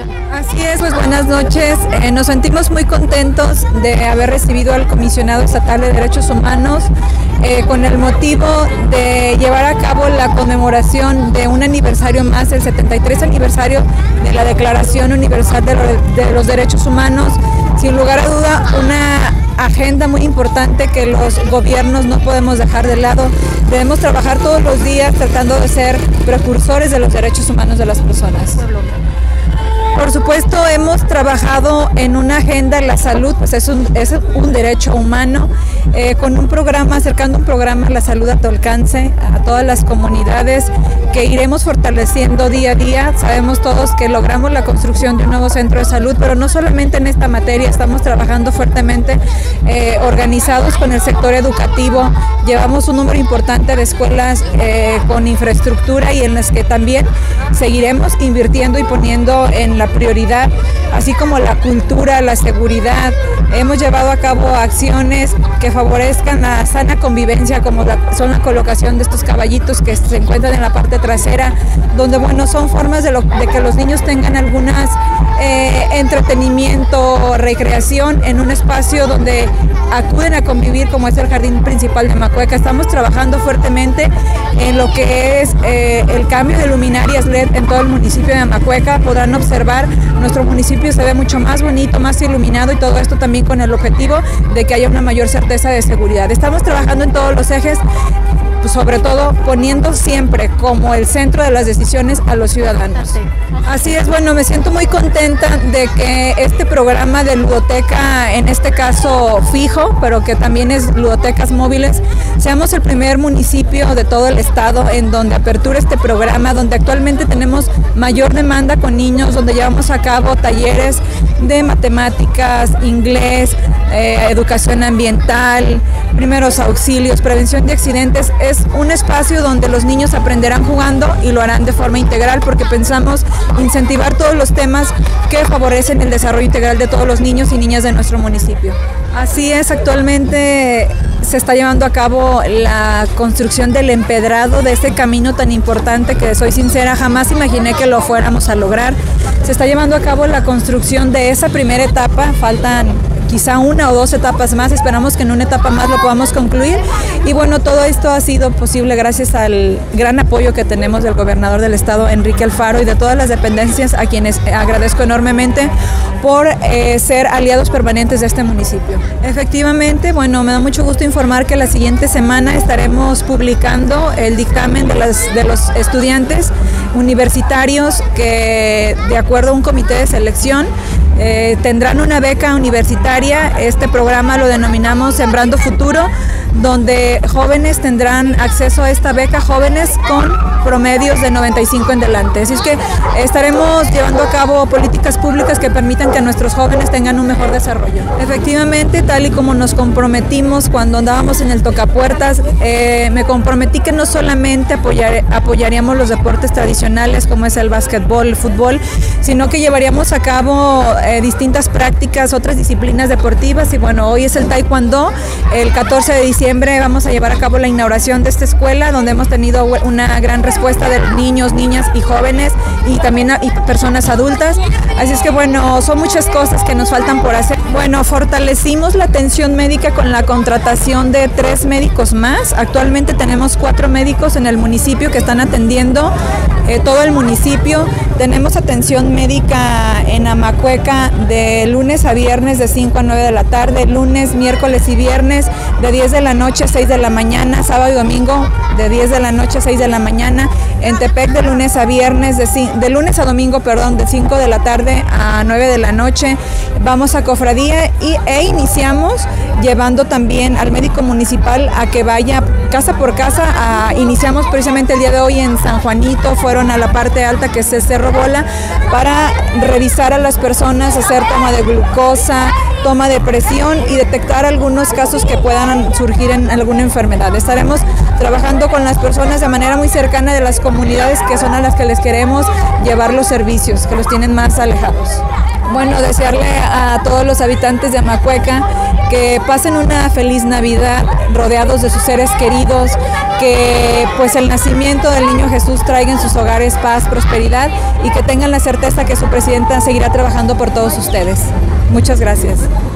Comunicación. Así es, pues buenas noches. Nos sentimos muy contentos de haber recibido al Comisionado Estatal de Derechos Humanos con el motivo de llevar a cabo la conmemoración de un aniversario más, el 73 aniversario de la Declaración Universal de los Derechos Humanos. Sin lugar a duda, una agenda muy importante que los gobiernos no podemos dejar de lado. Debemos trabajar todos los días tratando de ser precursores de los derechos humanos de las personas. Por supuesto, hemos trabajado en una agenda en la salud, pues es un derecho humano, con un programa, acercando un programa a la salud a tu alcance, a todas las comunidades, que iremos fortaleciendo día a día. Sabemos todos que logramos la construcción de un nuevo centro de salud, pero no solamente en esta materia, estamos trabajando fuertemente organizados con el sector educativo. Llevamos un número importante de escuelas con infraestructura y en las que también seguiremos invirtiendo y poniendo en la prioridad, así como la cultura, la seguridad. Hemos llevado a cabo acciones que favorezcan la sana convivencia, como son la colocación de estos caballitos que se encuentran en la parte trasera, donde bueno, son formas de que los niños tengan algunas entretenimiento, recreación en un espacio donde acuden a convivir, como es el jardín principal de Amacueca. Estamos trabajando fuertemente en lo que es el cambio de luminarias LED en todo el municipio de Amacueca. Podrán observar, nuestro municipio se ve mucho más bonito, más iluminado, y todo esto también con el objetivo de que haya una mayor certeza de seguridad. Estamos trabajando en todos los ejes, pues sobre todo poniendo siempre como el centro de las decisiones a los ciudadanos. Así es, bueno, me siento muy contenta de que este programa de ludoteca, en este caso fijo, pero que también es ludotecas móviles, seamos el primer municipio de todo el estado en donde apertura este programa, donde actualmente tenemos mayor demanda con niños, donde llevamos a cabo talleres de matemáticas, inglés, educación ambiental, primeros auxilios, prevención de accidentes. Es un espacio donde los niños aprenderán jugando y lo harán de forma integral, porque pensamos incentivar todos los temas que favorecen el desarrollo integral de todos los niños y niñas de nuestro municipio. Así es, actualmente se está llevando a cabo la construcción del empedrado de este camino tan importante que, soy sincera, jamás imaginé que lo fuéramos a lograr. Se está llevando a cabo la construcción de esa primera etapa, faltan quizá una o dos etapas más, esperamos que en una etapa más lo podamos concluir, y bueno, todo esto ha sido posible gracias al gran apoyo que tenemos del gobernador del estado, Enrique Alfaro, y de todas las dependencias, a quienes agradezco enormemente por ser aliados permanentes de este municipio. Efectivamente, bueno, me da mucho gusto informar que la siguiente semana estaremos publicando el dictamen de los estudiantes universitarios que, de acuerdo a un comité de selección, tendrán una beca universitaria. Este programa lo denominamos Sembrando Futuro, donde jóvenes tendrán acceso a esta beca, jóvenes con promedios de 95 en delante. Así es que estaremos llevando a cabo políticas públicas que permitan que nuestros jóvenes tengan un mejor desarrollo. Efectivamente, tal y como nos comprometimos cuando andábamos en el Tocapuertas, me comprometí que no solamente apoyaríamos los deportes tradicionales como es el básquetbol, el fútbol, sino que llevaríamos a cabo distintas prácticas, otras disciplinas deportivas. Y bueno, hoy es el taekwondo. El 14 de diciembre vamos a llevar a cabo la inauguración de esta escuela, donde hemos tenido una gran respuesta de niños, niñas y jóvenes, y también personas adultas. Así es que bueno, son muchas cosas que nos faltan por hacer. Bueno, fortalecimos la atención médica con la contratación de 3 médicos más. Actualmente tenemos 4 médicos en el municipio que están atendiendo todo el municipio. Tenemos atención médica en Amacueca de lunes a viernes de 5 a 9 de la tarde, lunes, miércoles y viernes de 10 de la noche a 6 de la mañana, sábado y domingo de 10 de la noche a 6 de la mañana. En Tepec de lunes a viernes, de lunes a domingo, de 5 de la tarde a 9 de la noche. Vamos a cofradía e iniciamos llevando también al médico municipal a que vaya casa por casa. Iniciamos precisamente el día de hoy en San Juanito, fueron a la parte alta que es el Cerro Bola para revisar a las personas, hacer toma de glucosa, toma de presión y detectar algunos casos que puedan surgir en alguna enfermedad. Estaremos trabajando con las personas de manera muy cercana de las comunidades que son a las que les queremos llevar los servicios, que los tienen más alejados. Bueno, desearle a todos los habitantes de Amacueca que pasen una feliz Navidad rodeados de sus seres queridos, que pues el nacimiento del niño Jesús traiga en sus hogares paz, prosperidad y que tengan la certeza que su presidenta seguirá trabajando por todos ustedes. Muchas gracias.